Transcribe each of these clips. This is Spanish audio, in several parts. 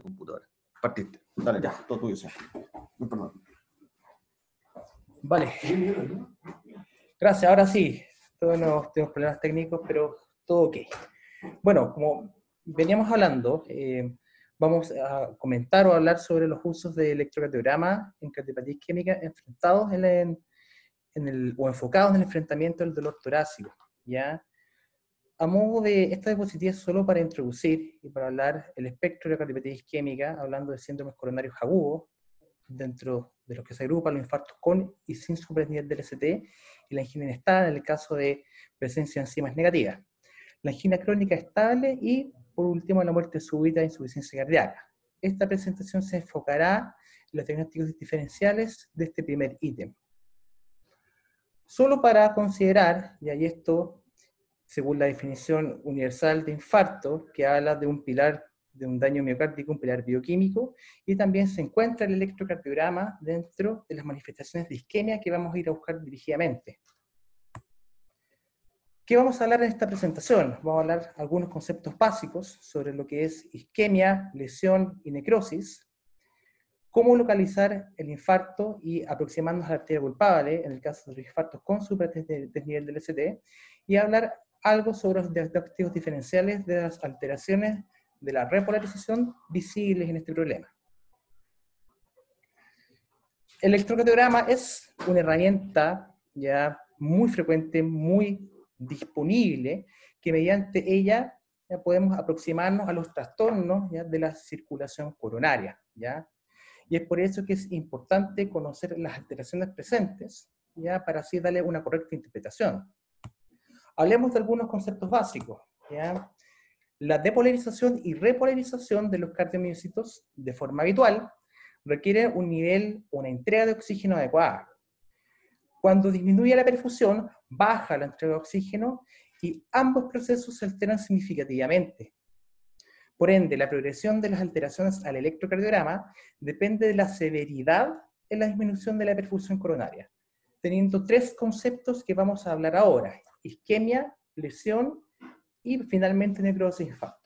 computadora. Partiste. Dale, ya, todo tuyo, sí. Perdón. Vale. Gracias, ahora sí. Todos tenemos problemas técnicos, pero todo ok. Bueno, como veníamos hablando, vamos a comentar o hablar sobre los usos de electrocardiograma en cardiopatía isquémica enfrentados o enfocados en el enfrentamiento del dolor torácico, ¿ya? A modo de esta diapositiva es solo para introducir y para hablar el espectro de la cardiopatía isquémica, hablando de síndromes coronarios agudos, dentro de los que se agrupan los infartos con y sin supranivel del ST, y la angina inestable en el caso de presencia de enzimas negativas. La angina crónica estable y, por último, la muerte súbita de insuficiencia cardíaca. Esta presentación se enfocará en los diagnósticos diferenciales de este primer ítem. Solo para considerar, y ahí esto según la definición universal de infarto, que habla de un pilar, de un daño miocárdico, un pilar bioquímico, y también se encuentra el electrocardiograma dentro de las manifestaciones de isquemia que vamos a ir a buscar dirigidamente. ¿Qué vamos a hablar en esta presentación? Vamos a hablar algunos conceptos básicos sobre lo que es isquemia, lesión y necrosis, cómo localizar el infarto y aproximarnos a la arteria culpable, en el caso de los infartos con supradesnivel del ST, y hablar algo sobre los diagnósticos diferenciales de las alteraciones de la repolarización visibles en este problema. El electrocardiograma es una herramienta ya muy frecuente, muy disponible, que mediante ella ya podemos aproximarnos a los trastornos ya de la circulación coronaria, ¿ya? Y es por eso que es importante conocer las alteraciones presentes, ya para así darle una correcta interpretación. Hablemos de algunos conceptos básicos, ¿ya? La depolarización y repolarización de los cardiomiocitos de forma habitual requiere un nivel, una entrega de oxígeno adecuada. Cuando disminuye la perfusión, baja la entrega de oxígeno y ambos procesos se alteran significativamente. Por ende, la progresión de las alteraciones al electrocardiograma depende de la severidad en la disminución de la perfusión coronaria, teniendo tres conceptos que vamos a hablar ahora: isquemia, lesión y finalmente necrosis e infarto.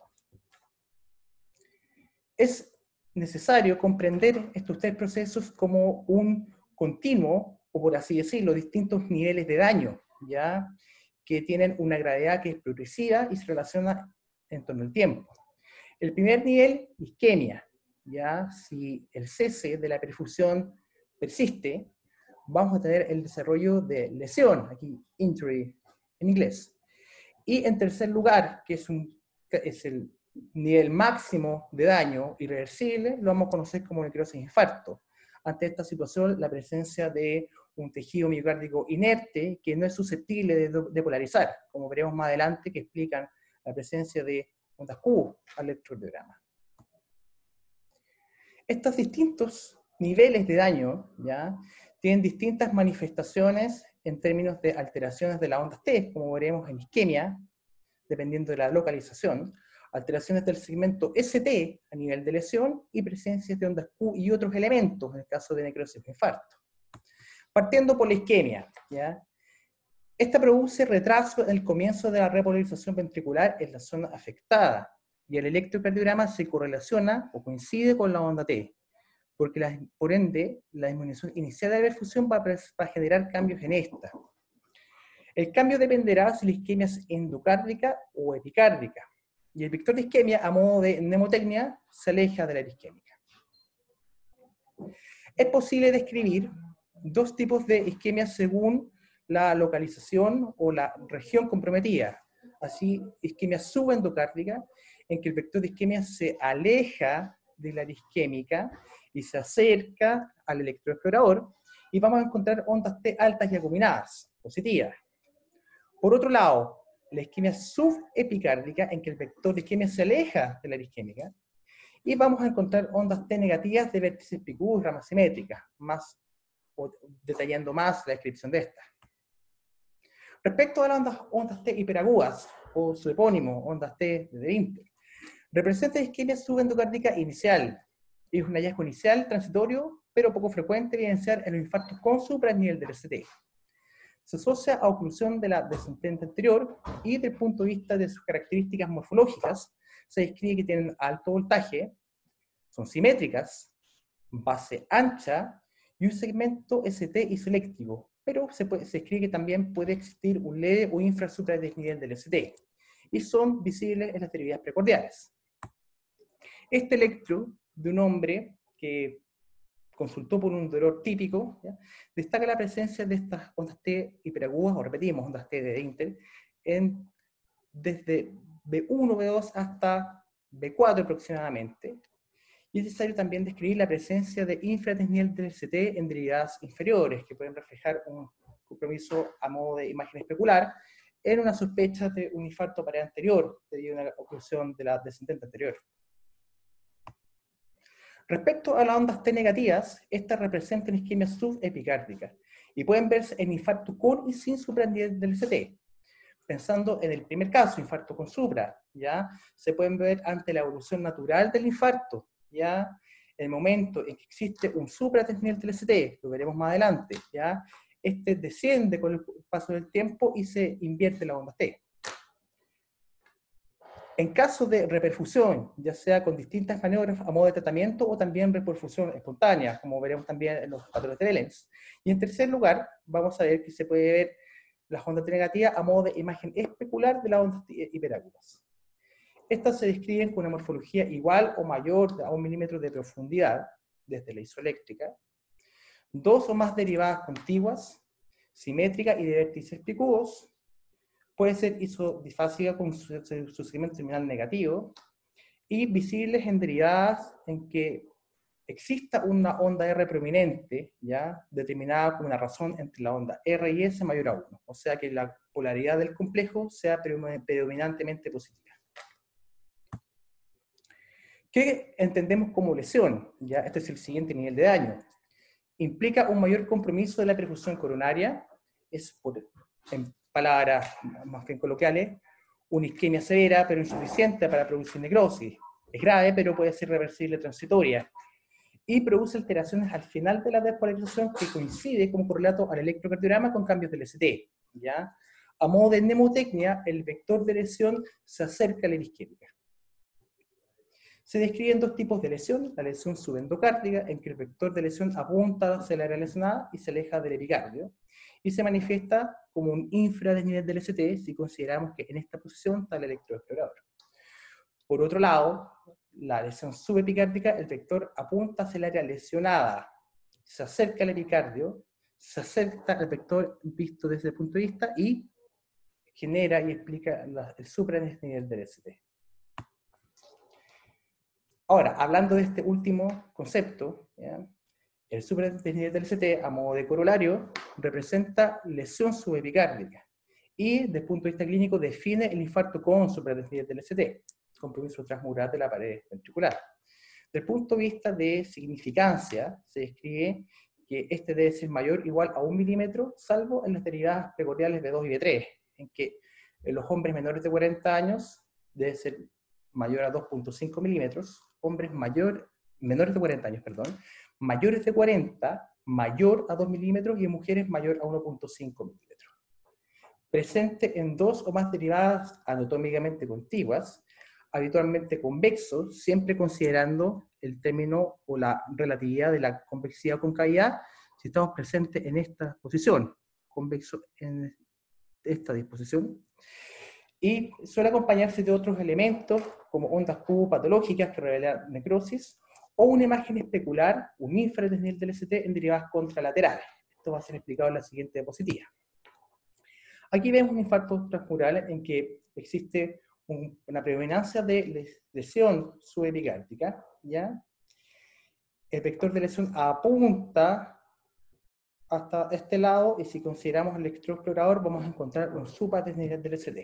Es necesario comprender estos tres procesos como un continuo, o por así decirlo, distintos niveles de daño, ¿ya? Que tienen una gravedad que es progresiva y se relaciona en torno al tiempo. El primer nivel, isquemia, ¿ya? Si el cese de la perfusión persiste, vamos a tener el desarrollo de lesión, aquí injury en inglés. Y en tercer lugar, que es el nivel máximo de daño irreversible, lo vamos a conocer como necrosis e infarto. Ante esta situación, la presencia de un tejido miocárdico inerte que no es susceptible de polarizar, como veremos más adelante, que explican la presencia de ondas Q al electrocardiograma. Estos distintos niveles de daño, ¿ya?, tienen distintas manifestaciones en términos de alteraciones de las ondas T, como veremos en isquemia, dependiendo de la localización, alteraciones del segmento ST a nivel de lesión y presencias de ondas Q y otros elementos en el caso de necrosis o infarto. Partiendo por la isquemia, ¿ya? Esta produce retraso en el comienzo de la repolarización ventricular en la zona afectada, y el electrocardiograma se correlaciona o coincide con la onda T, porque por ende la disminución inicial de la perfusión va a generar cambios en esta. El cambio dependerá si la isquemia es endocárdica o epicárdica, y el vector de isquemia, a modo de mnemotecnia, se aleja de la isquémica. Es posible describir dos tipos de isquemia según la localización o la región comprometida. Así, isquemia subendocárdica, en que el vector de isquemia se aleja de la isquémica y se acerca al electroexplorador, y vamos a encontrar ondas T altas y acuminadas, positivas. Por otro lado, la isquemia subepicárdica, en que el vector de isquemia se aleja de la isquémica, y vamos a encontrar ondas T negativas de vértices picudos y ramas simétricas, detallando más la descripción de estas. Respecto a las ondas T hiperagudas, o su epónimo, ondas T de Winter, representa isquemia subendocárdica inicial. Es un hallazgo inicial transitorio, pero poco frecuente evidenciar en los infartos con supranivel del ST. Se asocia a oclusión de la descendente anterior, y desde el punto de vista de sus características morfológicas, se describe que tienen alto voltaje, son simétricas, base ancha y un segmento ST isoeléctrico, pero se escribe que también puede existir un LED o infrasupradesnivel del ST, y son visibles en las derivadas precordiales. Este electro de un hombre que consultó por un dolor típico, ¿ya?, destaca la presencia de estas ondas T hiperagudas, o repetimos, ondas T de Intel, desde B1, B2 hasta B4 aproximadamente. Y es necesario también describir la presencia de infradesnivel del ST en derivadas inferiores, que pueden reflejar un compromiso a modo de imagen especular en una sospecha de un infarto pared anterior, debido a una oclusión de la descendente anterior. Respecto a las ondas T negativas, estas representan isquemia subepicárdica y pueden verse en infarto con y sin supraesnivel del ST. Pensando en el primer caso, infarto con supra, ¿ya?, se pueden ver ante la evolución natural del infarto, ¿ya?, en el momento en que existe un supraesnivel del ST, lo veremos más adelante, ¿ya?, este desciende con el paso del tiempo y se invierte la onda T. En caso de reperfusión, ya sea con distintas maniobras a modo de tratamiento o también reperfusión espontánea, como veremos también en los patrones de Lenz. Y en tercer lugar, vamos a ver que se puede ver las ondas T negativas a modo de imagen especular de las ondas hiperagudas. Estas se describen con una morfología igual o mayor a 1 milímetro de profundidad, desde la isoeléctrica, dos o más derivadas contiguas, simétricas y de vértices picudos. Puede ser isodifásica con su segmento terminal negativo, y visibles en derivadas en que exista una onda R prominente, ¿ya?, determinada como una razón entre la onda R y S mayor a 1, o sea que la polaridad del complejo sea predominantemente positiva. ¿Qué entendemos como lesión? ¿Ya? Este es el siguiente nivel de daño. Implica un mayor compromiso de la perfusión coronaria, es, en palabras más bien coloquiales, una isquemia severa pero insuficiente para producir necrosis. Es grave, pero puede ser reversible transitoria. Y produce alteraciones al final de la despolarización que coincide como correlato al electrocardiograma con cambios del ST, ¿ya? A modo de mnemotecnia, el vector de lesión se acerca a la isquémica. Se describen dos tipos de lesión: la lesión subendocárdica, en que el vector de lesión apunta hacia el área lesionada y se aleja del epicardio, y se manifiesta como un infradesnivel del ST si consideramos que en esta posición está el electroexplorador. Por otro lado, la lesión subepicárdica, el vector apunta hacia el área lesionada, se acerca al epicardio, se acerca al vector visto desde el punto de vista y genera y explica el supradesnivel del ST. Ahora, hablando de este último concepto, ¿ya?, el supradesnivel del ST, a modo de corolario, representa lesión subepicárdica y, desde el punto de vista clínico, define el infarto con supradesnivel del ST, compromiso transmural de la pared ventricular. Desde el punto de vista de significancia, se describe que este debe ser mayor o igual a 1 milímetro, salvo en las derivadas precordiales B2 y B3, en que en los hombres menores de 40 años debe ser mayor a 2.5 milímetros, hombres menores de 40 años, mayores de 40, mayor a 2 milímetros, y en mujeres mayor a 1.5 milímetros. Presente en dos o más derivadas anatómicamente contiguas, habitualmente convexo, siempre considerando el término o la relatividad de la convexidad o concavidad, si estamos presentes en esta posición, convexo en esta disposición, y suele acompañarse de otros elementos como ondas Q patológicas que revelan necrosis, o una imagen especular, un infradesnivel del ST en derivadas contralaterales. Esto va a ser explicado en la siguiente diapositiva. Aquí vemos un infarto transmural en que existe una predominancia de lesión subepicárdica, ¿ya? El vector de lesión apunta hasta este lado, y si consideramos el electroexplorador vamos a encontrar un supradesnivel del ST.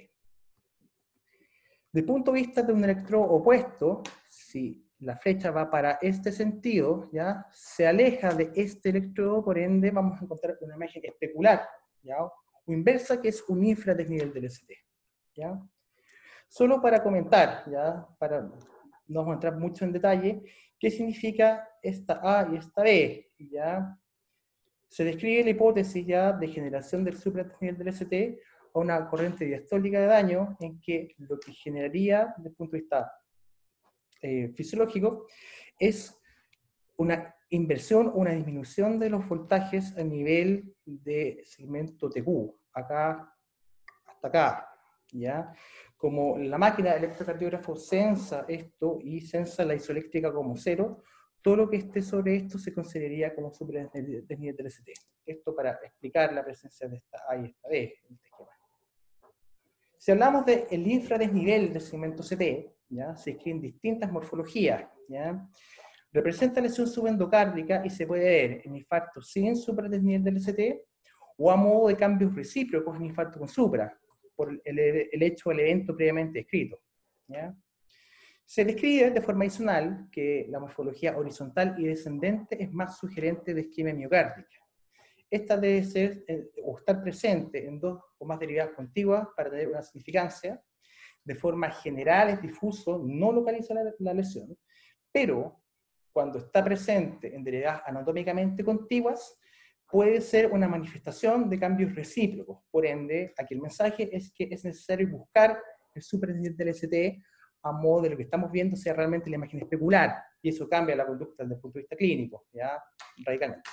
Desde el punto de vista de un electrodo opuesto, si la flecha va para este sentido, ¿ya?, se aleja de este electrodo, por ende vamos a encontrar una imagen especular, ¿ya?, o inversa, que es un infradesnivel del ST, ¿ya? Solo para comentar, ¿ya?, para no vamos a entrar mucho en detalle, ¿qué significa esta A y esta B? ¿Ya? Se describe la hipótesis, ¿ya?, de generación del supradesnivel del ST a una corriente diastólica de daño, en que lo que generaría, desde el punto de vista fisiológico, es una inversión o una disminución de los voltajes a nivel de segmento TQ, acá hasta acá, ¿ya? Como la máquina de electrocardiógrafo sensa esto y sensa la isoeléctrica como cero, todo lo que esté sobre esto se consideraría como superdesnivel del ST. Esto para explicar la presencia de esta A y esta B en este esquema. Si hablamos del infradesnivel del segmento CT, ¿ya? Se escriben distintas morfologías, ¿ya? Representa lesión subendocárdica y se puede ver en infarto sin supradesnivel del ST o a modo de cambios recíprocos en infarto con supra, por el hecho del evento previamente descrito, ¿ya? Se describe de forma adicional que la morfología horizontal y descendente es más sugerente de isquemia miocárdica. Esta debe ser o estar presente en dos o más derivadas contiguas para tener una significancia. De forma general es difuso, no localiza la lesión, pero cuando está presente en derivadas anatómicamente contiguas, puede ser una manifestación de cambios recíprocos. Por ende, aquí el mensaje es que es necesario buscar el superdesnivel del ST a modo de lo que estamos viendo sea realmente la imagen especular, y eso cambia la conducta desde el punto de vista clínico, ya radicalmente.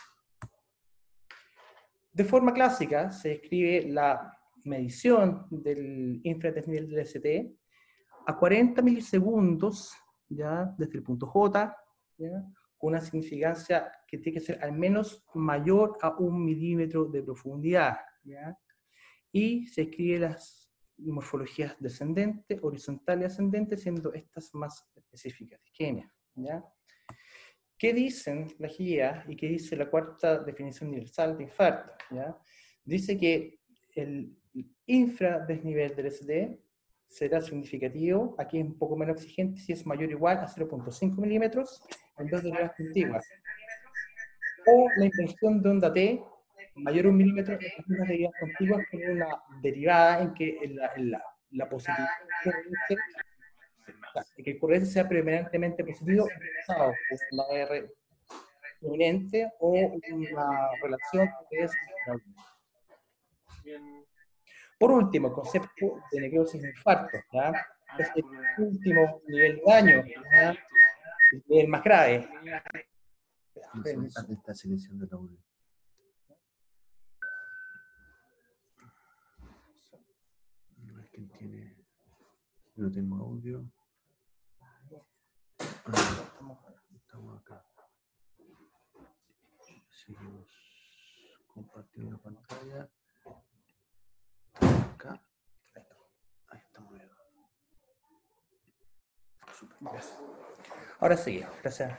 De forma clásica, se describe la medición del infradesnivel del ST a 40 milisegundos, ¿ya? Desde el punto J, ¿ya? Con una significancia que tiene que ser al menos mayor a 1 milímetro de profundidad, ¿ya? Y se escribe las morfologías descendente, horizontal y ascendente, siendo estas más específicas de isquemia, ¿ya? ¿Qué dicen la guía y qué dice la cuarta definición universal de infarto? ¿Ya? Dice que el infradesnivel del ST será significativo, aquí es un poco menos exigente, si es mayor o igual a 0.5 milímetros en dos derivadas contiguas. O la inversión de onda T mayor a 1 milímetro en las mismas derivadas contiguas con una derivada en que la positividad que el corriente sea predominantemente positivo, por una R prominente o una relación que es. Por último, el concepto de necrosis de infarto, ¿ya? Es el último nivel de daño, ¿ya? El nivel más grave. Esta selección del audio. No es que tiene. No tengo audio. Estamos acá. Seguimos compartiendo pantalla. Acá. Ahí estamos viendo. Ahora sí, gracias.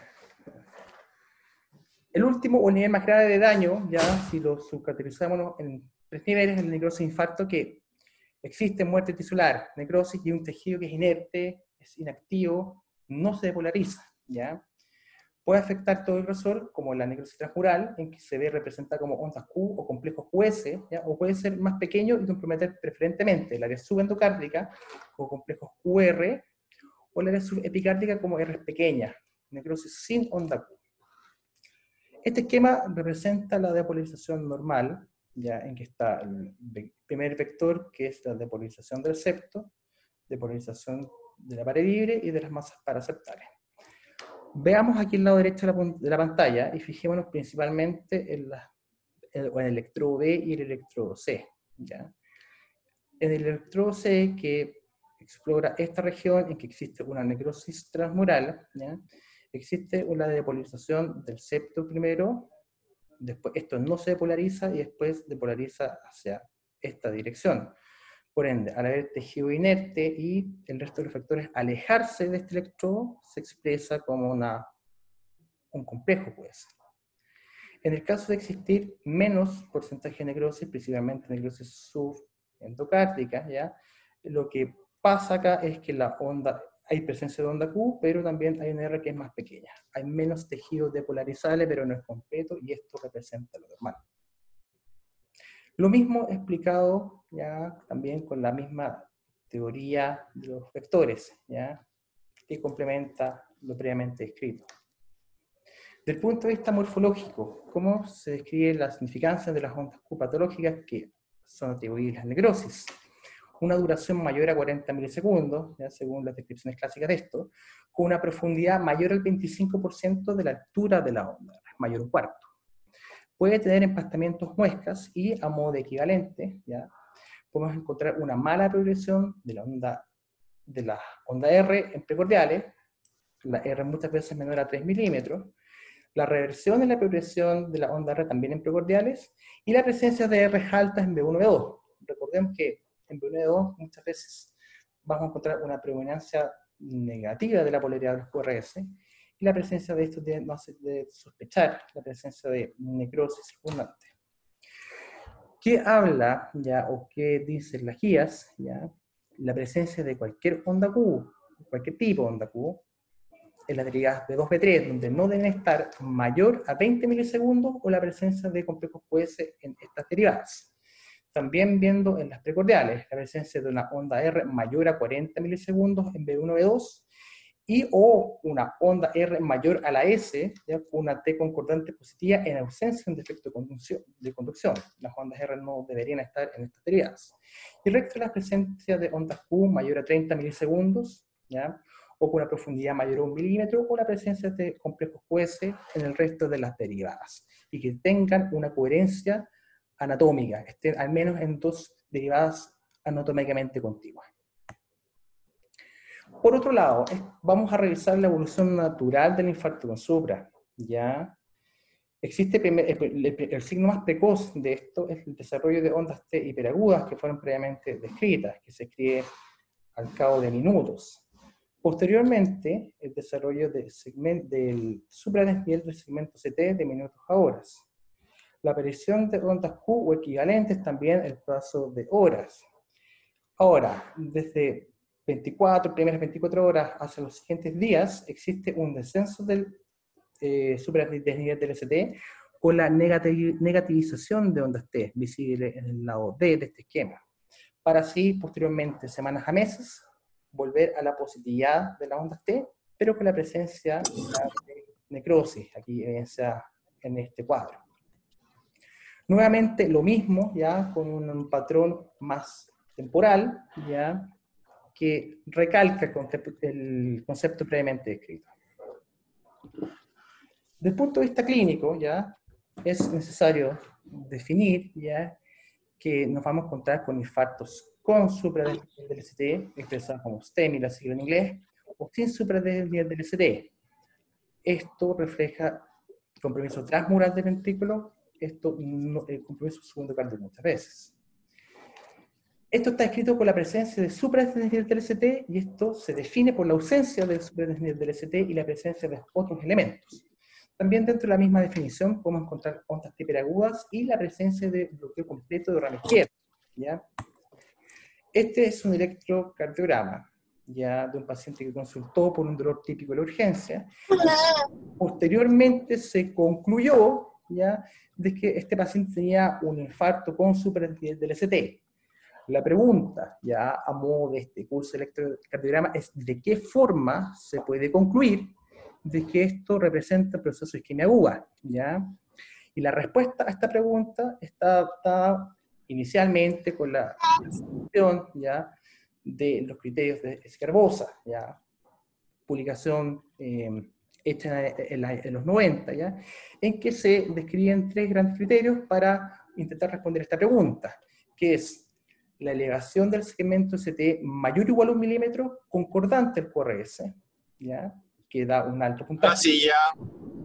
El último o el nivel más grave de daño, ya si lo subcategorizamos en 3 niveles, es el necrosis de infarto, que existe muerte tisular, necrosis y un tejido que es inerte, es inactivo, no se depolariza, ¿ya? Puede afectar todo el grosor, como la necrosis transmural, en que se ve representada como ondas Q o complejos QS, ¿ya? O puede ser más pequeño y comprometer preferentemente el área subendocárdica, como complejos QR, o el área subepicárdica como R pequeña, necrosis sin onda Q. Este esquema representa la depolarización normal, ya en que está el primer vector, que es la depolarización del septo, depolarización de la pared libre y de las masas paraceptales. Veamos aquí el lado derecho de la pantalla y fijémonos principalmente en el electrodo B y el electrodo C, ¿ya? En el electrodo C, que explora esta región en que existe una necrosis transmural, ¿ya? Existe una depolarización del septo primero, después esto no se depolariza y después depolariza hacia esta dirección. Por ende, al haber tejido inerte y el resto de los factores alejarse de este electrodo, se expresa como un complejo, puede ser. En el caso de existir menos porcentaje de necrosis, principalmente necrosis subendocárdica, ¿ya? Lo que pasa acá es que hay presencia de onda Q, pero también hay una R que es más pequeña. Hay menos tejido depolarizable, pero no es completo, y esto representa lo normal. Lo mismo explicado ya también con la misma teoría de los vectores, ¿ya? Que complementa lo previamente descrito. Desde el punto de vista morfológico, ¿cómo se describe la significancia de las ondas Q patológicas que son atribuibles a la necrosis? una duración mayor a 40 milisegundos, ¿ya? Según las descripciones clásicas de esto, con una profundidad mayor al 25% de la altura de la onda, mayor un cuarto. Puede tener empastamientos muescas y, a modo de equivalente, ¿ya? Podemos encontrar una mala progresión de la onda R en precordiales, la R muchas veces menor a 3 milímetros, la reversión en la progresión de la onda R también en precordiales, y la presencia de R altas en B1 y B2. Recordemos que en B1 y B2 muchas veces vamos a encontrar una predominancia negativa de la polaridad de los QRS, y la presencia de esto nos hace sospechar la presencia de necrosis circundante. ¿Qué habla, ya, o qué dicen las guías? Ya, la presencia de cualquier onda Q, cualquier tipo de onda Q, en las derivadas B2, B3, donde no deben estar mayor a 20 milisegundos, o la presencia de complejos QS en estas derivadas. También viendo en las precordiales, la presencia de una onda R mayor a 40 milisegundos en B1, B2, y o una onda R mayor a la S, ¿ya? Con una T concordante positiva en ausencia de un defecto de conducción. Las ondas R no deberían estar en estas derivadas. Y el resto de la presencia de ondas Q mayor a 30 milisegundos, ¿ya? O con una profundidad mayor a 1 milímetro, o la presencia de complejos QS en el resto de las derivadas. Y que tengan una coherencia anatómica, estén al menos en dos derivadas anatómicamente contiguas. Por otro lado, vamos a revisar la evolución natural del infarto con supra. ¿Ya? Existe el signo más precoz de esto es el desarrollo de ondas T hiperagudas que fueron previamente descritas, que se escribe al cabo de minutos. Posteriormente, el desarrollo del supradesnivel del segmento CT de minutos a horas. La aparición de ondas Q o equivalentes también el plazo de horas. Ahora, desde primeras 24 horas hacia los siguientes días, existe un descenso del supradesnivel del ST con la negativización de ondas T, visible en el lado D de este esquema, para así, posteriormente, semanas a meses, volver a la positividad de las ondas T, pero con la presencia de necrosis, aquí evidencia en este cuadro. Nuevamente, lo mismo, ya con un patrón más temporal, ya, que recalca el concepto previamente descrito. Desde el punto de vista clínico, ya, es necesario definir, ya, que nos vamos a encontrar con infartos con supradesnivel del ST, expresados como STEMI, la sigla en inglés, o sin supradesnivel del ST. Esto refleja compromiso transmural del ventrículo, el compromiso segundo cardíaco muchas veces. Esto está escrito con la presencia de supradesnivel del ST, y esto se define por la ausencia del supradesnivel del ST y la presencia de otros elementos. También dentro de la misma definición podemos encontrar ondas hiperagudas y la presencia de bloqueo completo de rama izquierda. ¿Ya? Este es un electrocardiograma, ya, de un paciente que consultó por un dolor típico de la urgencia. Posteriormente se concluyó, ya, de que este paciente tenía un infarto con supradesnivel del ST. La pregunta, ya a modo de este curso de electrocardiograma, es de qué forma se puede concluir de que esto representa el proceso de isquemia aguda, ¿ya? Y la respuesta a esta pregunta está inicialmente con la descripción, ¿ya?, de los criterios de Sgarbosa, ¿ya?, publicación hecha en los 90, ¿ya?, en que se describen tres grandes criterios para intentar responder a esta pregunta, que es la elevación del segmento ST mayor o igual a 1 milímetro concordante al QRS, ¿ya?, que da un alto puntaje. Así ya.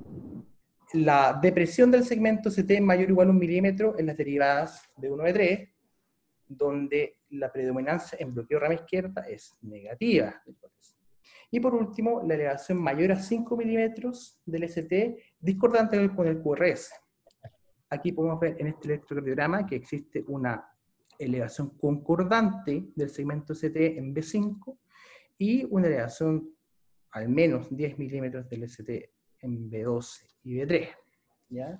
La depresión del segmento ST mayor o igual a 1 milímetro en las derivadas de 1 de 3, donde la predominancia en bloqueo rama izquierda es negativa. Y por último, la elevación mayor a 5 milímetros del ST discordante con el QRS. Aquí podemos ver en este electrocardiograma que existe una elevación concordante del segmento ST en B5 y una elevación al menos 10 milímetros del ST en B12 y B3. ¿Ya?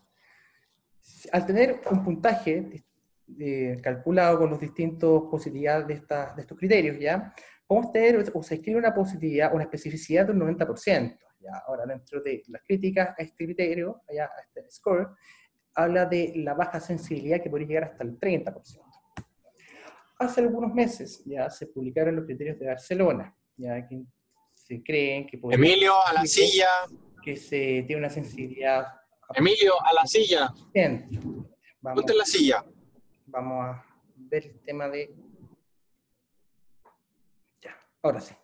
Al tener un puntaje calculado con los distintos posibilidades de estos criterios, ¿ya?, podemos tener, o se escribe una positividad, una especificidad del 90%. ¿Ya? Ahora, dentro de las críticas a este criterio, a este score, habla de la baja sensibilidad que podría llegar hasta el 30%. Hace algunos meses ya se publicaron los criterios de Barcelona, ya que se creen que podría Emilio, a la silla. que se tiene una sensibilidad Emilio, a la silla. suficiente. Ponte en la silla. Vamos a ver el tema de... Ya, ahora sí.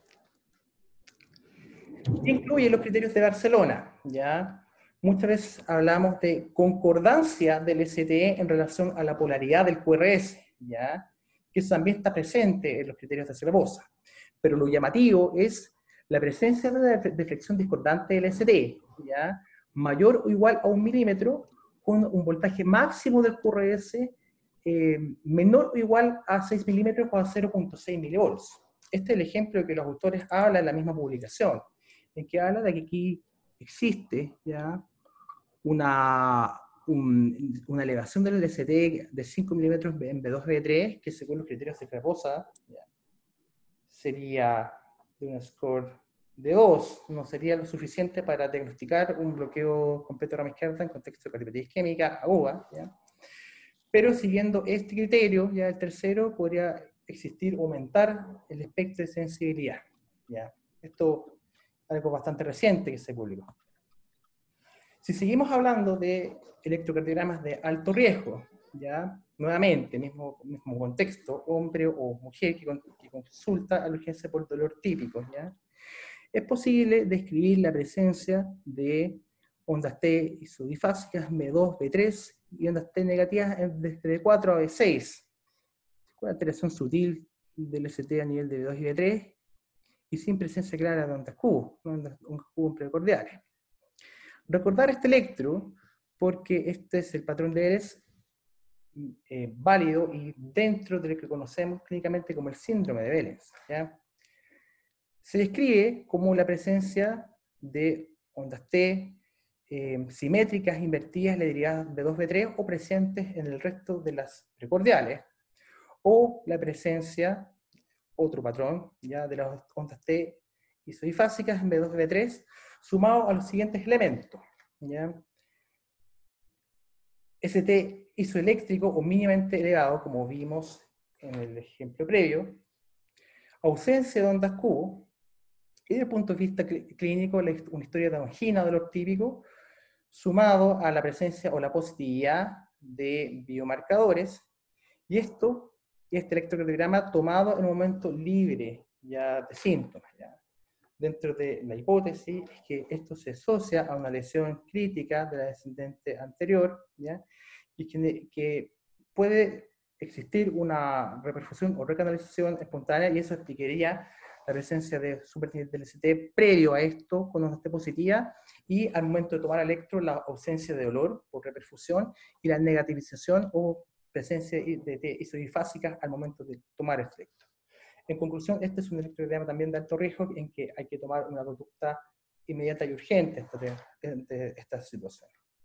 ¿Qué incluye los criterios de Barcelona? ¿Ya? Muchas veces hablamos de concordancia del STE en relación a la polaridad del QRS, ¿ya? Que eso también está presente en los criterios de Cerbosa. Pero lo llamativo es la presencia de la deflexión discordante del STE, ¿ya? Mayor o igual a 1 milímetro, con un voltaje máximo del QRS menor o igual a 6 milímetros o a 0.6 milivolts. Este es el ejemplo que los autores hablan en la misma publicación, en que habla de que aquí existe ya una elevación del LCT de 5 milímetros en B2-B3, que según los criterios de Cerbosa sería de un score de 2, no sería lo suficiente para diagnosticar un bloqueo completo de rama izquierda en contexto de cardiopatía isquémica aguda, ¿ya? Pero siguiendo este criterio, ya el tercero, podría existir o aumentar el espectro de sensibilidad, ¿ya? Esto es algo bastante reciente que se publicó. Si seguimos hablando de electrocardiogramas de alto riesgo, ¿ya? Nuevamente, mismo contexto, hombre o mujer que consulta a la urgencia por dolor típico, ¿ya? Es posible describir la presencia de ondas T isodifásicas B2, B3 y ondas T negativas desde B4 a B6, con alteración sutil del ST a nivel de B2 y B3 y sin presencia clara de ondas Q, ondas Q precordiales. Recordar este electro porque este es el patrón de Eres válido y dentro de lo que conocemos clínicamente como el síndrome de Behrens, ¿ya? Se describe como la presencia de ondas T simétricas invertidas derivadas de 2B3 o presentes en el resto de las precordiales, o la presencia, otro patrón, ya de las ondas T isodifásicas en B2B3, sumado a los siguientes elementos, ¿ya? ST isoeléctrico o mínimamente elevado, como vimos en el ejemplo previo, ausencia de ondas Q, y desde el punto de vista clínico, una historia de angina, dolor típico, sumado a la presencia o la positividad de biomarcadores, y este electrocardiograma tomado en un momento libre ya de síntomas. ¿Ya? Dentro de la hipótesis es que esto se asocia a una lesión crítica de la descendente anterior, ¿ya? Y que puede existir una reperfusión o recanalización espontánea, y eso explicaría la presencia de supernivel del ST previo a esto, con una ST positiva, y al momento de tomar electro, la ausencia de dolor por reperfusión y la negativización o presencia de T isodifásicas al momento de tomar este electro. En conclusión, este es un electrocardiograma también de alto riesgo en que hay que tomar una conducta inmediata y urgente ante esta situación.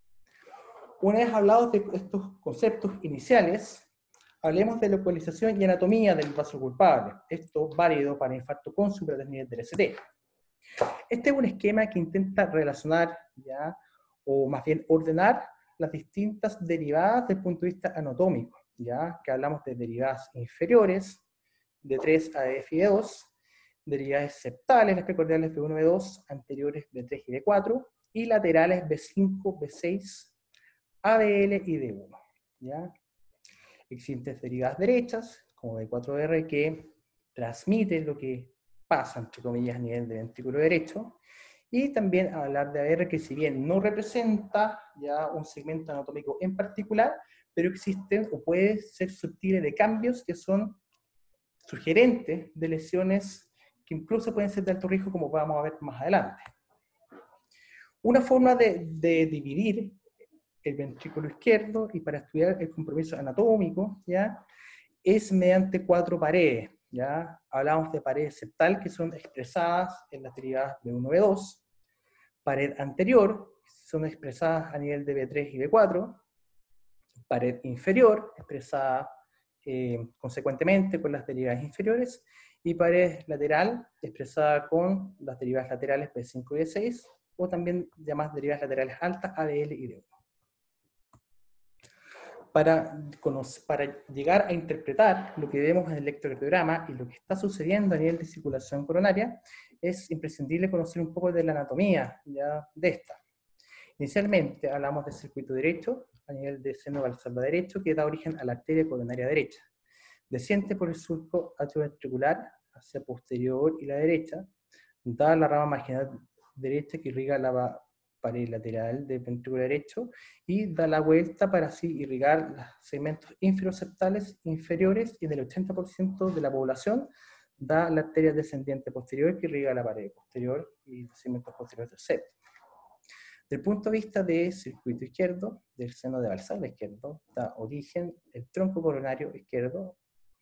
Una vez hablados de estos conceptos iniciales, hablemos de localización y anatomía del vaso culpable. Esto válido para infarto con supradesnivel del ST. Este es un esquema que intenta relacionar, ¿ya? O más bien ordenar las distintas derivadas desde el punto de vista anatómico, ¿ya? Que hablamos de derivadas inferiores, de 3 a F y D2, derivadas septales, las precordiales B1, B2, anteriores B3 y B4, y laterales B5, B6, ABL y D1, ¿ya? Existen derivadas derechas, como B4R, que transmiten lo que pasa, entre comillas, a nivel de ventrículo derecho, y también hablar de AR, que si bien no representa ya un segmento anatómico en particular, pero existen o puede ser susceptible de cambios que son sugerentes de lesiones que incluso pueden ser de alto riesgo, como vamos a ver más adelante. Una forma de dividir el ventrículo izquierdo y para estudiar el compromiso anatómico, ¿ya? Es mediante 4 paredes, ¿ya? Hablamos de pared septal, que son expresadas en las derivadas B1, B2, pared anterior, que son expresadas a nivel de B3 y B4, pared inferior, expresada consecuentemente con las derivadas inferiores, y pared lateral, expresada con las derivadas laterales B5 y B6, o también llamadas derivadas laterales altas, ABL y D1. para llegar a interpretar lo que vemos en el electrocardiograma y lo que está sucediendo a nivel de circulación coronaria, es imprescindible conocer un poco de la anatomía ya de esta. Inicialmente hablamos del circuito derecho, a nivel de seno valsalva derecho, que da origen a la arteria coronaria derecha. Desciende por el surco atrioventricular hacia posterior y la derecha, da la rama marginal derecha que irriga la pared lateral del ventrículo derecho y da la vuelta para así irrigar los segmentos inferoseptales inferiores, y del 80% de la población da la arteria descendiente posterior que irriga la pared posterior y los segmentos posteriores del septo. Desde el punto de vista del circuito izquierdo, del seno de valsalva izquierdo, da origen el tronco coronario izquierdo,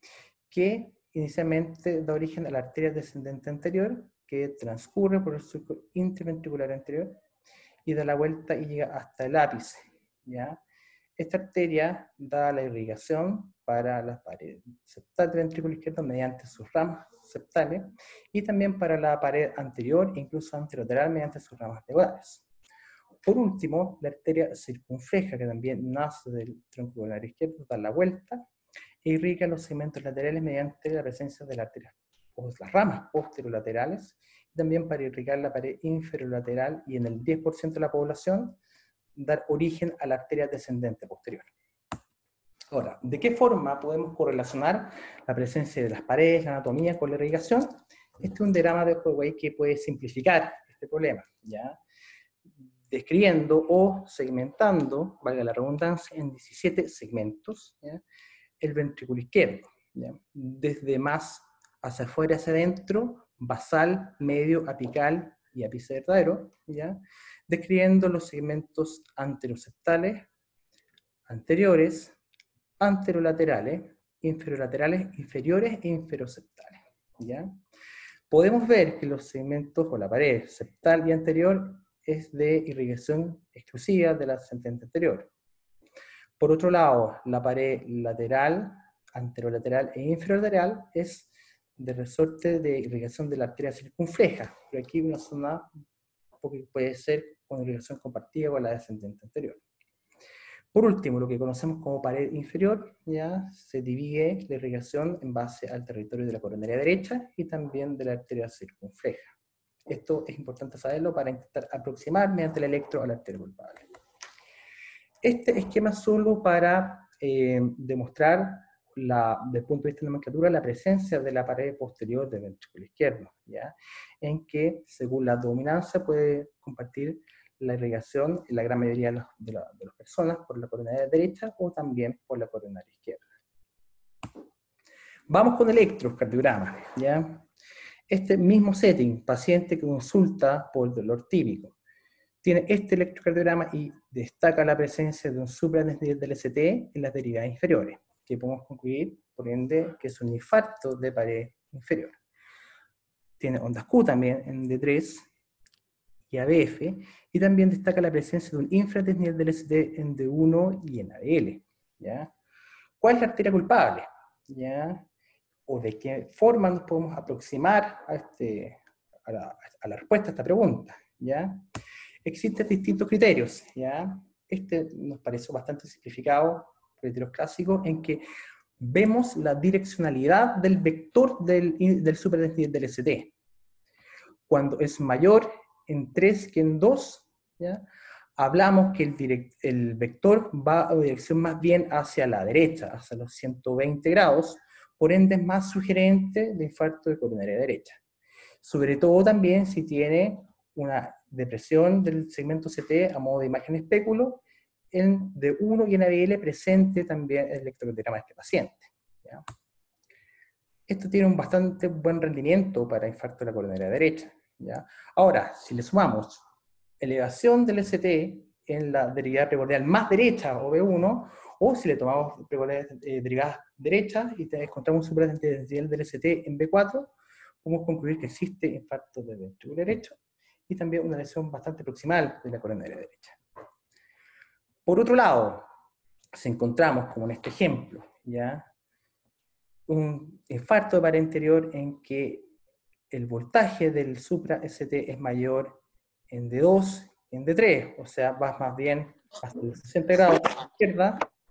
que inicialmente da origen a la arteria descendente anterior, que transcurre por el surco interventricular anterior y da la vuelta y llega hasta el ápice, ¿ya? Esta arteria da la irrigación para la pared septal del ventrículo izquierdo mediante sus ramas septales, y también para la pared anterior e incluso anterolateral mediante sus ramas diagonales. Por último, la arteria circunfleja, que también nace del tronco coronario izquierdo, da la vuelta e irriga los segmentos laterales mediante la presencia de la arteria, o las ramas posterolaterales, y también para irrigar la pared inferolateral, y en el 10% de la población dar origen a la arteria descendente posterior. Ahora, ¿de qué forma podemos correlacionar la presencia de las paredes, la anatomía con la irrigación? Este es un diagrama de Holloway que puede simplificar este problema, ¿ya? Describiendo o segmentando, valga la redundancia, en 17 segmentos, ¿ya?, el ventrículo izquierdo, ¿ya?, desde más hacia afuera hacia adentro, basal, medio, apical y ápice verdadero, ¿ya?, describiendo los segmentos anteroseptales, anteriores, anterolaterales, inferolaterales, inferiores e inferoseptales, ¿ya? Podemos ver que los segmentos o la pared septal y anterior es de irrigación exclusiva de la ascendente anterior. Por otro lado, la pared lateral, anterolateral e inferolateral es de resorte de irrigación de la arteria circunfleja, pero aquí una zona porque puede ser con irrigación compartida con la descendente anterior. Por último, lo que conocemos como pared inferior, ya se divide la irrigación en base al territorio de la coronaria derecha y también de la arteria circunfleja. Esto es importante saberlo para intentar aproximar mediante el electro a la arteria culpable. Este esquema es solo para demostrar, desde el punto de vista de nomenclatura, la presencia de la pared posterior del ventrículo izquierdo, ¿ya?, en que, según la dominancia, puede compartir la irrigación en la gran mayoría de las personas por la coronaria derecha o también por la coronaria izquierda. Vamos con el electrocardiograma, ¿ya? Este mismo setting, paciente que consulta por dolor típico, tiene este electrocardiograma y destaca la presencia de un supradesnivel del ST en las derivadas inferiores, que podemos concluir, por ende, que es un infarto de pared inferior. Tiene ondas Q también en D3 y ABF, y también destaca la presencia de un infradesnivel del ST en D1 y en ABL, ¿ya? ¿Cuál es la arteria culpable? ¿Ya? ¿O de qué forma nos podemos aproximar a la respuesta a esta pregunta? ¿Ya? Existen distintos criterios, ¿ya? Este nos pareció bastante simplificado, criterios clásicos, en que vemos la direccionalidad del vector del supradesnivel del ST. Cuando es mayor en 3 que en 2, ¿ya?, hablamos que el vector va a dirección más bien hacia la derecha, hacia los 120 grados, por ende es más sugerente de infarto de coronaria derecha. Sobre todo también si tiene una depresión del segmento CT a modo de imagen espéculo, en D1 y en ABL presente también el electrocardiograma de este paciente, ¿ya? Esto tiene un bastante buen rendimiento para infarto de la coronaria derecha, ¿ya? Ahora, si le sumamos elevación del ST en la derivada primordial más derecha o B1, o si le tomamos derivadas derechas y encontramos un supradesnivel del ST en B4, podemos concluir que existe infarto del ventrículo derecho y también una lesión bastante proximal de la coronaria derecha. Por otro lado, si encontramos, como en este ejemplo, ¿ya?, un infarto de pared anterior en que el voltaje del supra-ST es mayor en D2 que en D3, o sea, va más bien hasta los 60 grados a la izquierda,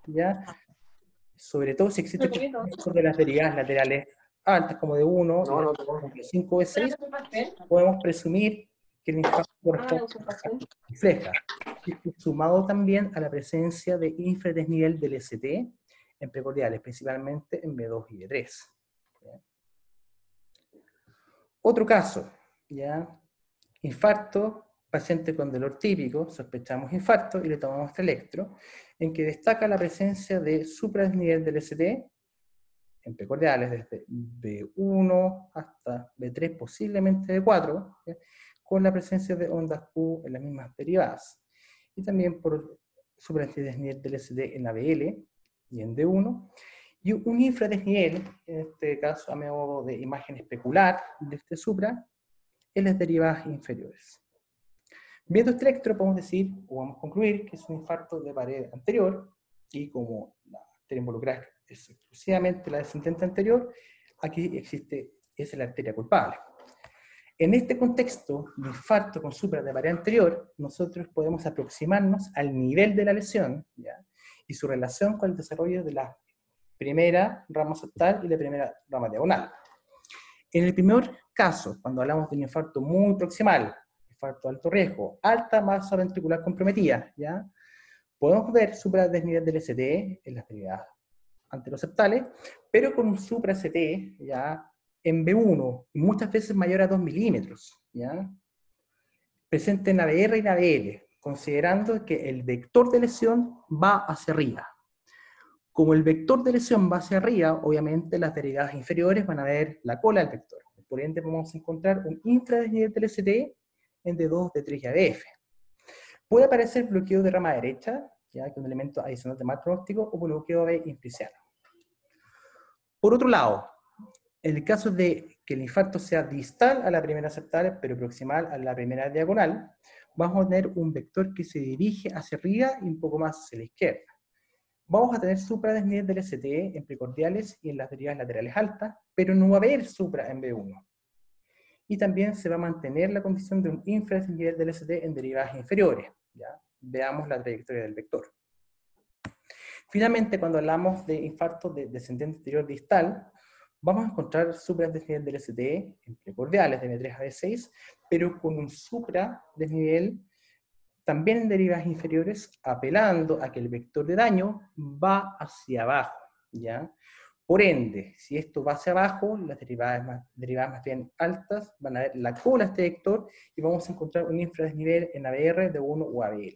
¿ya? Sobre todo si existe de las derivadas laterales altas, como de 1, de 5 o de 6, podemos presumir que el infarto corresponde a una fleja, sumado también a la presencia de infradesnivel del ST en precordiales, principalmente en B2 y B3. ¿Ya? Otro caso, ¿ya? Infarto, paciente con dolor típico, sospechamos infarto y le tomamos este electro, en que destaca la presencia de supradesnivel del ST en precordiales desde B1 hasta B3, posiblemente B4, ¿ya? Con la presencia de ondas Q en las mismas derivadas. Y también por supradesnivel del ST en ABL y en D1, y un infradesnivel, en este caso a modo de imagen especular de este supra, en las derivadas inferiores. Viendo este electro podemos decir, o vamos a concluir, que es un infarto de pared anterior, y como la arteria involucrada es exclusivamente la descendente anterior, aquí es la arteria culpable. En este contexto de infarto con supra de pared anterior, nosotros podemos aproximarnos al nivel de la lesión, ¿ya? Y su relación con el desarrollo de la primera rama septal y la primera rama diagonal. En el primer caso, cuando hablamos de un infarto muy proximal, infarto de alto riesgo, alta masa ventricular comprometida, ¿ya? Podemos ver supradesnivel del ST en las derivadas anteroseptales, pero con un supra-ST, ¿ya? En B1, muchas veces mayor a 2 milímetros, ¿ya? Presente en ABR y en ABL, considerando que el vector de lesión va hacia arriba. Como el vector de lesión va hacia arriba, obviamente las derivadas inferiores van a ver la cola del vector. Por ende, vamos a encontrar un infradesnivel del ST en D2, D3 y ABF. Puede aparecer bloqueo de rama derecha, ya que es un elemento adicional de mal pronóstico, o bloqueo de impliciano. Por otro lado, en el caso de que el infarto sea distal a la primera septal, pero proximal a la primera diagonal, vamos a tener un vector que se dirige hacia arriba y un poco más hacia la izquierda. Vamos a tener supradesnivel del ST en precordiales y en las derivadas laterales altas, pero no va a haber supra en B1. Y también se va a mantener la condición de un infradesnivel del ST en derivadas inferiores. ¿Ya? Veamos la trayectoria del vector. Finalmente, cuando hablamos de infarto de descendente anterior distal, vamos a encontrar supradesnivel del ST en precordiales de B3 a B6, pero con un supradesnivel también en derivadas inferiores, apelando a que el vector de daño va hacia abajo, ¿ya? Por ende, si esto va hacia abajo, las derivadas más bien altas van a ver la cola de este vector y vamos a encontrar un infradesnivel en ABR de 1 o ABL.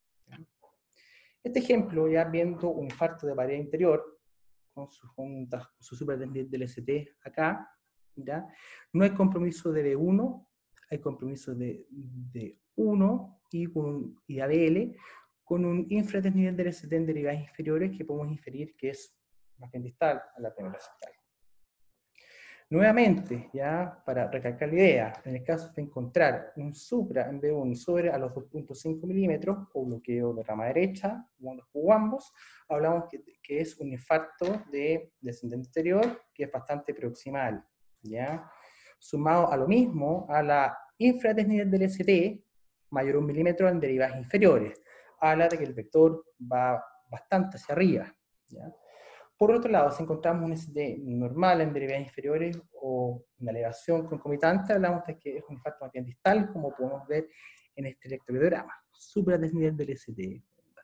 Este ejemplo, ya viendo un infarto de pared interior, con su supradesnivel del ST acá, ¿ya? No hay compromiso de B1, hay compromiso de 1 y ABL, con un infradesnivel del ST en derivadas inferiores que podemos inferir que es más bien distal a la primera septal. Nuevamente, ya para recalcar la idea, en el caso de encontrar un supra en B1 sobre a los 2.5 milímetros, o bloqueo de rama derecha, o ambos, hablamos que es un infarto de descendente anterior que es bastante proximal, ¿ya? Sumado a lo mismo, a la infradesnivel del ST, mayor a 1 milímetro en derivadas inferiores, habla de que el vector va bastante hacia arriba, ¿ya? Por otro lado, si encontramos un ST normal en derivadas inferiores o una elevación concomitante, hablamos de que es un infarto más bien distal, como podemos ver en este electrocardiograma. Supradesnivel del ST,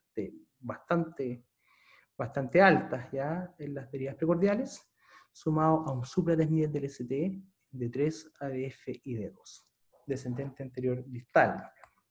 bastante altas ya en las derivadas precordiales, sumado a un supradesnivel del ST de 3 ABF y de 2, descendente anterior distal.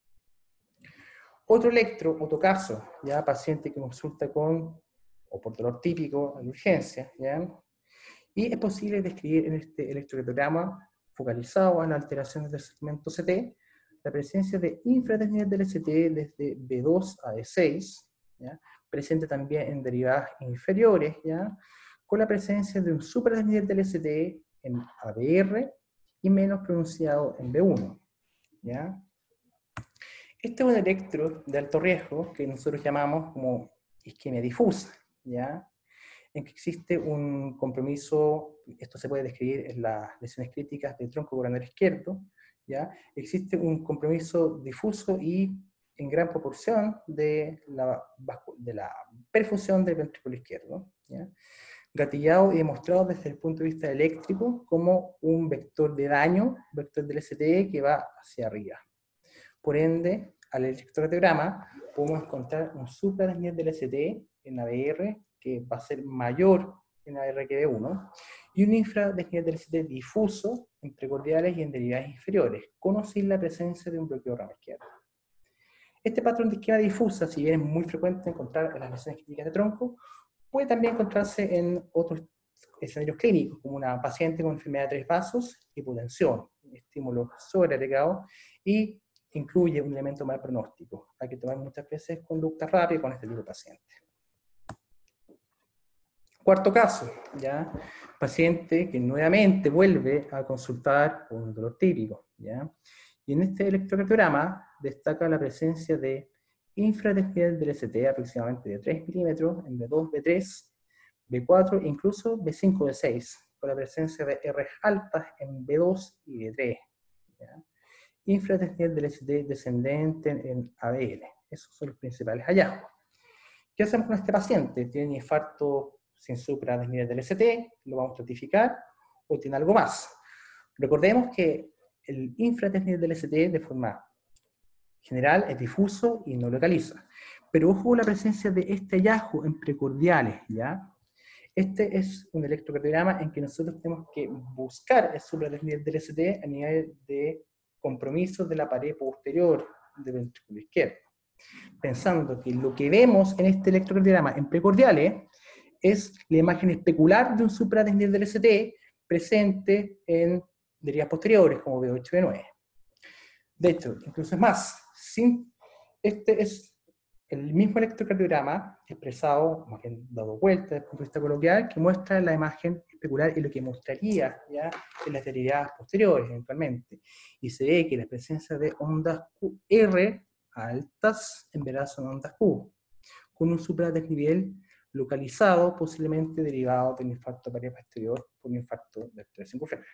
Otro caso, ya paciente que consulta con o por dolor típico en urgencia, ¿ya? Y es posible describir en este electrocardiograma focalizado en alteraciones del segmento CT la presencia de infradesnivel del ST desde B2 a B6, ¿ya? Presente también en derivadas inferiores, ¿ya? Con la presencia de un supradesnivel del ST en ABR y menos pronunciado en B1, ¿ya? Este es un electro de alto riesgo que nosotros llamamos como isquemia difusa, ¿ya? En que existe un compromiso, esto se puede describir en las lesiones críticas del tronco coronario izquierdo, ¿ya? Existe un compromiso difuso y en gran proporción de la perfusión del ventrículo izquierdo, ¿ya? Gatillado y demostrado desde el punto de vista eléctrico como un vector de daño, vector del STE que va hacia arriba. Por ende, al electrocardiograma podemos encontrar un supradesnivel del STE en ABR que va a ser mayor en ABR que B1 y un infradesnivel del STE difuso en precordiales y en derivadas inferiores, con o sin la presencia de un bloqueo rama izquierda. Este patrón de isquemia difusa, si bien es muy frecuente encontrar en las lesiones críticas de tronco, puede también encontrarse en otros escenarios clínicos, como una paciente con enfermedad de 3 vasos, hipotensión, estímulo sobreagregado, y incluye un elemento mal pronóstico. Hay que tomar muchas veces conducta rápida con este tipo de pacientes. Cuarto caso, ¿ya? Paciente que nuevamente vuelve a consultar por un dolor típico, ¿ya? Y en este electrocardiograma destaca la presencia de infradesnivel del ST aproximadamente de 3 milímetros en B2, B3, B4 e incluso B5, B6, con la presencia de R altas en B2 y B3. ¿Ya? Infradesnivel del ST descendente en ABL. Esos son los principales hallazgos. ¿Qué hacemos con este paciente? ¿Tiene infarto sin supradesnivel del ST? ¿Lo vamos a estratificar? ¿O tiene algo más? Recordemos que el infradesnivel del ST de forma general es difuso y no localiza. Pero ojo con la presencia de este hallazgo en precordiales, ¿ya? Este es un electrocardiograma en que nosotros tenemos que buscar el supradesnivel del ST a nivel de compromiso de la pared posterior del ventrículo izquierdo. Pensando que lo que vemos en este electrocardiograma en precordiales es la imagen especular de un supradesnivel del ST presente en derivas posteriores, como B8 y B9. De hecho, incluso es más, este es el mismo electrocardiograma expresado, más bien dado vuelta desde el punto de vista coloquial, que muestra la imagen especular y lo que mostraría ya en las derivadas posteriores eventualmente. Y se ve que la presencia de ondas QR altas en verdad son ondas Q, con un supradesnivel localizado, posiblemente derivado de un infarto pared posterior por un infarto del 3-5 freno.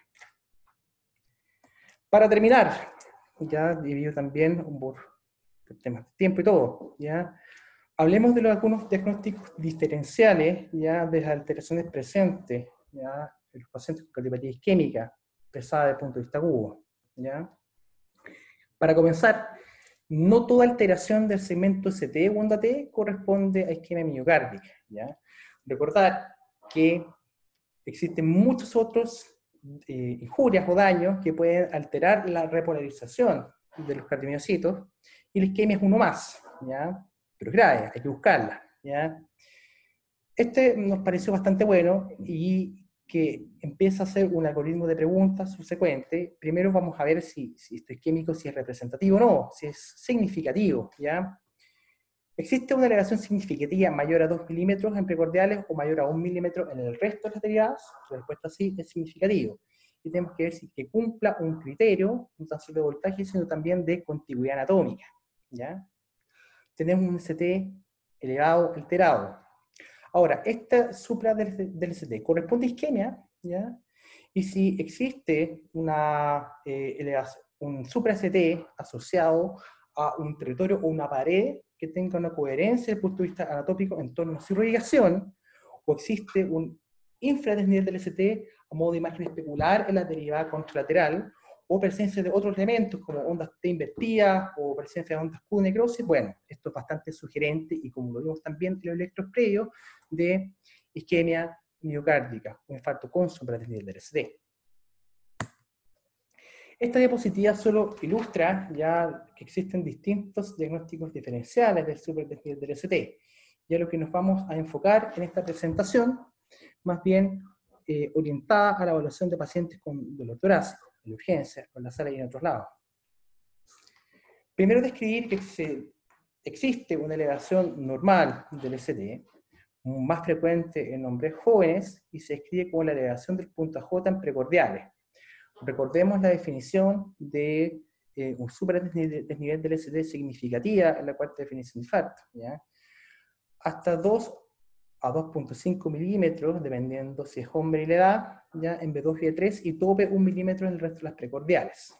Para terminar, ya dividido también por temas de tiempo y todo, ya hablemos de algunos diagnósticos diferenciales ya de las alteraciones presentes ya en los pacientes con cardiopatía isquémica pesada desde el punto de vista agudo. ¿Ya? Para comenzar, no toda alteración del segmento ST o onda T corresponde a isquemia miocárdica. ¿Ya? Recordar que existen muchos otros injurias o daños que pueden alterar la repolarización de los cardiomiocitos, y la isquemia es uno más, ¿ya? Pero es grave, hay que buscarla, ¿ya? Este nos pareció bastante bueno y que empieza a hacer un algoritmo de preguntas subsecuente. Primero vamos a ver si esto isquémico si es representativo o no, si es significativo, ¿ya? ¿Existe una elevación significativa mayor a 2 milímetros en precordiales o mayor a 1 milímetro en el resto de las derivadas? La respuesta sí es significativo. Y tenemos que ver si que cumpla un criterio, no tan solo de voltaje, sino también de contigüidad anatómica. ¿Ya? Tenemos un ST elevado, alterado. Ahora, esta supra del ST corresponde a isquemia, ¿ya? Y si existe una un supra ST asociado a un territorio o una pared que tenga una coherencia desde el punto de vista anatómico en torno a su irrigación, o existe un infradesnivel del ST a modo de imagen especular en la derivada contralateral, o presencia de otros elementos como ondas T invertidas o presencia de ondas Q de necrosis, bueno, esto es bastante sugerente y como lo vimos también en los electros previos de isquemia miocárdica, un infarto con supradesnivel del ST. Esta diapositiva solo ilustra ya que existen distintos diagnósticos diferenciales del supradesnivel del ST. Ya lo que nos vamos a enfocar en esta presentación, más bien orientada a la evaluación de pacientes con dolor torácico, en urgencias, con la sala y en otros lados. Primero describir que existe una elevación normal del ST, más frecuente en hombres jóvenes, y se describe como la elevación del punto J en precordiales. Recordemos la definición de un supradesnivel del ST significativa en la cuarta definición de infarto. ¿Ya? Hasta 2 a 2.5 milímetros, dependiendo si es hombre y la edad, ya en B2 y B3, y tope 1 milímetro en el resto de las precordiales.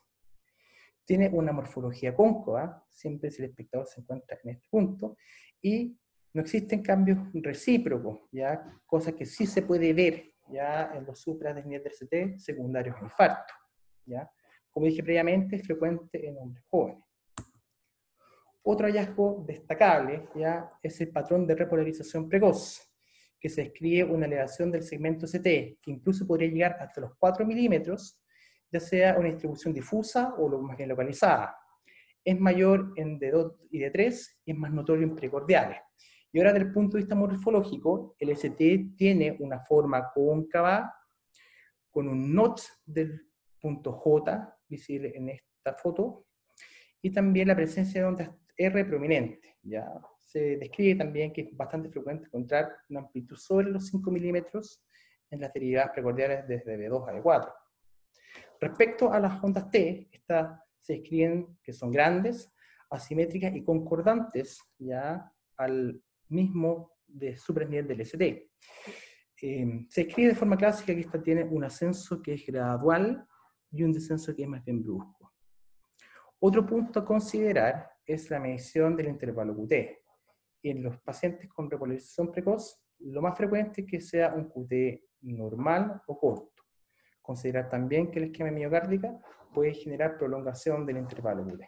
Tiene una morfología cóncava, siempre si el espectador se encuentra en este punto, y No existen cambios recíprocos, ¿ya? Cosa que sí se puede ver ya en los supradesnivel del LCT secundarios a infarto, ¿ya? Como dije previamente, es frecuente en hombres jóvenes. Otro hallazgo destacable ya es el patrón de repolarización precoz, que se describe una elevación del segmento CT, que incluso podría llegar hasta los 4 milímetros, ya sea una distribución difusa o más bien localizada. Es mayor en D2 y D3 y es más notorio en precordiales. Y ahora, desde el punto de vista morfológico, el ST tiene una forma cóncava con un notch del punto J, visible en esta foto, y también la presencia de ondas R prominentes. ¿Ya? Se describe también que es bastante frecuente encontrar una amplitud sobre los 5 milímetros en las derivadas precordiales desde B2 a B4. Respecto a las ondas T, estas se describen que son grandes, asimétricas y concordantes ya al mismo de supradesnivel del ST. Se escribe de forma clásica que esta tiene un ascenso que es gradual y un descenso que es más bien brusco. Otro punto a considerar es la medición del intervalo QT. En los pacientes con repolarización precoz, lo más frecuente es que sea un QT normal o corto. Considerar también que la isquemia miocárdica puede generar prolongación del intervalo QT.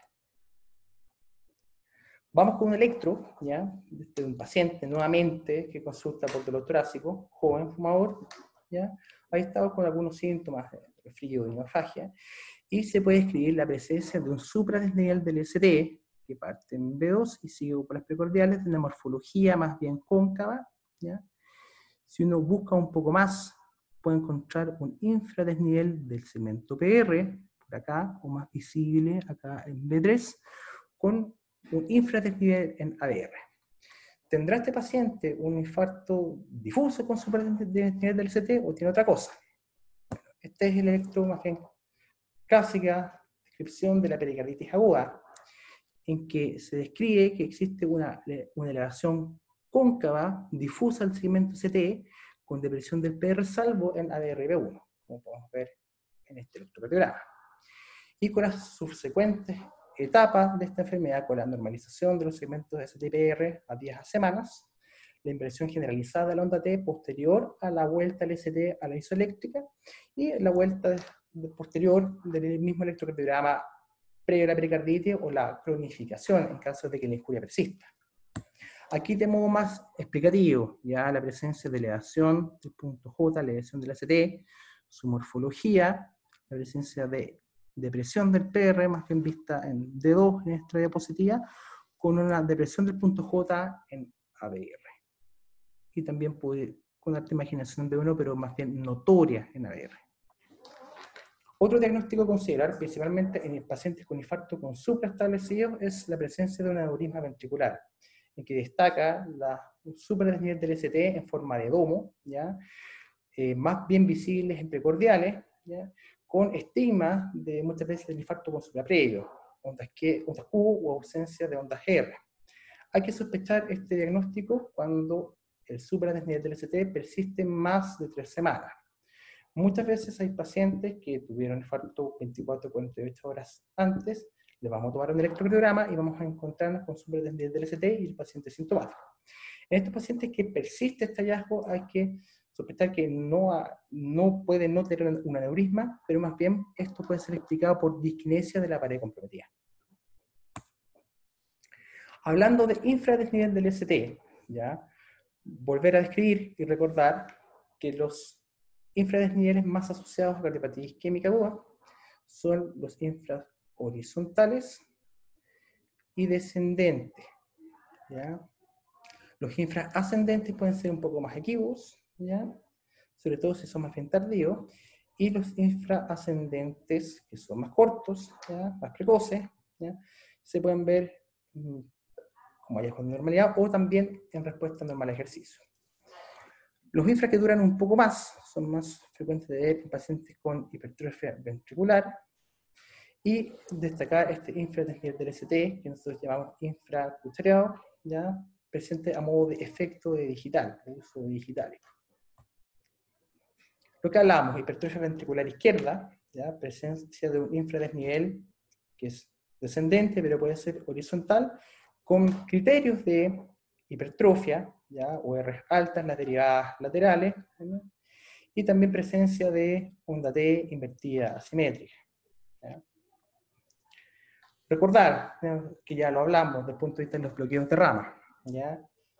Vamos con un electro, ¿ya? De un paciente nuevamente que consulta por dolor torácico, joven fumador, ¿ya? Ha estado con algunos síntomas de resfrío y hemorragia, y se puede describir la presencia de un supradesnivel del ST, que parte en B2 y sigue por las precordiales, de una morfología más bien cóncava, ¿ya? Si uno busca un poco más, puede encontrar un infradesnivel del segmento PR, por acá, o más visible acá en B3, con un infradesnivel en ABR. ¿Tendrá este paciente un infarto difuso con supradesnivel del ST o tiene otra cosa? Este es el electro más bien clásica descripción de la pericarditis aguda, en que se describe que existe una elevación cóncava difusa al segmento CT con depresión del PR salvo en ADRB1, como podemos ver en este electrocardiograma. Y con las subsecuentes etapas de esta enfermedad, con la normalización de los segmentos de ST-PR a días a semanas, la inversión generalizada de la onda T posterior a la vuelta al ST a la isoeléctrica y la vuelta posterior del mismo electrocardiograma previo a la pericarditis o la cronificación en caso de que la injuria persista. Aquí de modo más explicativo, ya la presencia de elevación del punto J, la elevación del ST, su morfología, la presencia de depresión del PR, más bien vista en D2 en esta diapositiva, con una depresión del punto J en ABR. Y también puede con alta imaginación de D1, pero más bien notoria en ABR. Otro diagnóstico a considerar, principalmente en pacientes con infarto con supraestablecidos, es la presencia de un aneurisma ventricular, en que destaca un supradesnivel del ST en forma de domo, ¿ya? Más bien visibles en precordiales, ¿ya? Con estigma de muchas veces del infarto con supraprevio, ondas Q o ausencia de ondas R. Hay que sospechar este diagnóstico cuando el supradesnivel del ST persiste más de 3 semanas. Muchas veces hay pacientes que tuvieron infarto 24 o 48 horas antes, le vamos a tomar un electrocardiograma y vamos a encontrarnos con supradesnivel del ST y el paciente sintomático. En estos pacientes que persiste este hallazgo hay que sospechar que no puede no tener un aneurisma, pero más bien esto puede ser explicado por disquinesia de la pared comprometida. Hablando de infradesnivel del ST, ¿ya? Volver a describir y recordar que los infradesniveles más asociados a cardiopatía isquémica aguda son los infrahorizontales y descendentes, ¿ya? Los infraascendentes pueden ser un poco más equívocos, ¿ya? Sobre todo si son más bien tardíos, y los infraascendentes, que son más cortos, ¿ya? Más precoces, ¿ya? Se pueden ver como hallazgos de normalidad o también en respuesta normal al ejercicio. Los infra que duran un poco más son más frecuentes de ver en pacientes con hipertrofia ventricular, y destacar este infradesnivel del ST, que nosotros llamamos infracuchareado, ya presente a modo de efecto de digital, de uso de digitales. Lo que hablamos, hipertrofia ventricular izquierda, ya presencia de un infradesnivel que es descendente, pero puede ser horizontal, con criterios de hipertrofia, ¿ya? OR altas, las derivadas laterales, ¿ya? Y también presencia de onda T invertida asimétrica, ¿ya? Recordar, ¿ya? Que ya lo hablamos desde el punto de vista de los bloqueos de rama, ¿ya?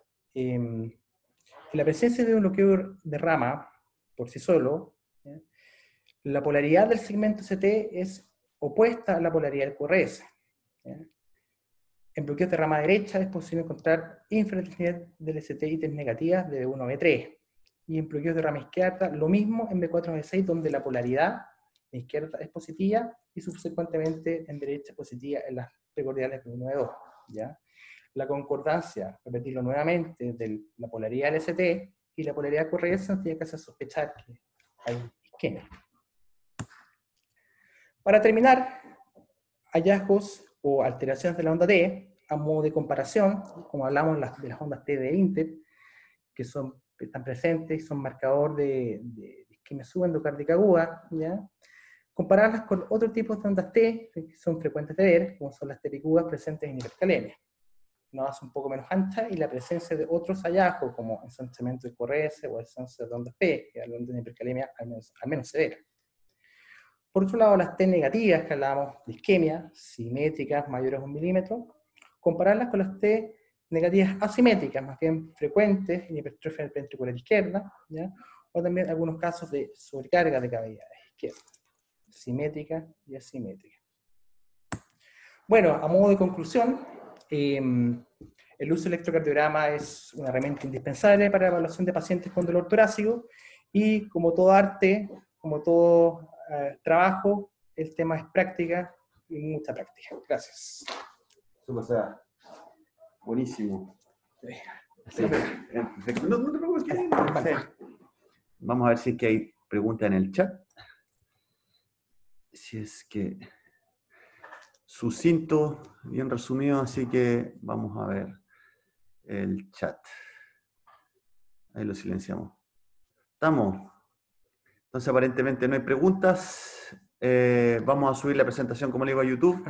La presencia de un bloqueo de rama por sí solo, ¿ya? La polaridad del segmento ST es opuesta a la polaridad del QRS, ¿ya? En bloqueos de rama derecha es posible encontrar infractividad del ST ítems negativas de B1 a B3. Y en bloqueos de rama izquierda, lo mismo en B4 a B6, donde la polaridad de izquierda es positiva y subsecuentemente en derecha positiva en las primordiales B1 a B2. ¿Ya? La concordancia, repetirlo nuevamente, de la polaridad del ST y la polaridad QRS nos tiene que hacer sospechar que hay isquemia. Para terminar, hallazgos o alteraciones de la onda T, a modo de comparación, como hablamos de las ondas T de Inter, que están presentes y son marcador de isquemia subendocárdica aguda, ¿ya? Compararlas con otros tipos de ondas T, que son frecuentes de ver, como son las T picudas presentes en hipercalemia. Una base un poco menos ancha y la presencia de otros hallazgos, como ensanchamiento de QRS o ensanche de ondas P, que hablan de una hipercalemia al menos severa. Por otro lado, las T negativas, que hablábamos de isquemia, simétricas mayores a 1 milímetro, compararlas con las T negativas asimétricas, más bien frecuentes en hipertrofia ventricular izquierda, ¿ya? O también algunos casos de sobrecarga de cavidades izquierdas, simétrica y asimétrica. Bueno, a modo de conclusión, el uso del electrocardiograma es una herramienta indispensable para la evaluación de pacientes con dolor torácico y como todo arte, como todo trabajo, el tema es práctica y mucha práctica. Gracias. Súper, Seba. Buenísimo. Sí, perfecto. No te preocupes, que vamos a ver si es que hay preguntas en el chat. Si es que sucinto, bien resumido, así que vamos a ver el chat. Ahí lo silenciamos. ¿Estamos? Entonces aparentemente no hay preguntas. Vamos a subir la presentación, como le digo, a YouTube.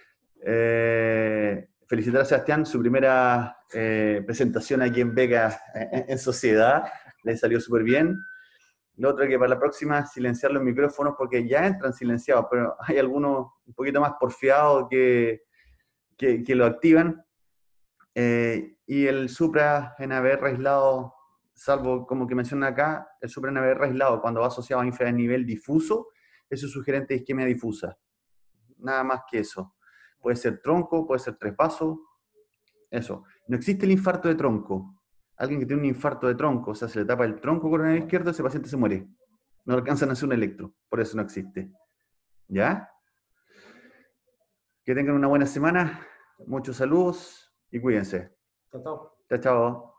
Felicitar a Sebastián, su primera presentación aquí en Beca en Sociedad. Le salió súper bien. Lo otro es que para la próxima silenciar los micrófonos porque ya entran silenciados, pero hay algunos un poquito más porfiados que lo activan. Y el supra NABR aislado, salvo como que menciona acá, el supra NABR aislado cuando va asociado a infranivel difuso, eso es sugerente de isquemia difusa. Nada más que eso. Puede ser tronco, puede ser tres vasos, eso. No existe el infarto de tronco. Alguien que tiene un infarto de tronco, o sea, se le tapa el tronco coronario izquierdo, ese paciente se muere. No alcanzan a hacer un electro, por eso no existe. ¿Ya? Que tengan una buena semana, muchos saludos y cuídense. Chao, chao. Chao, chao.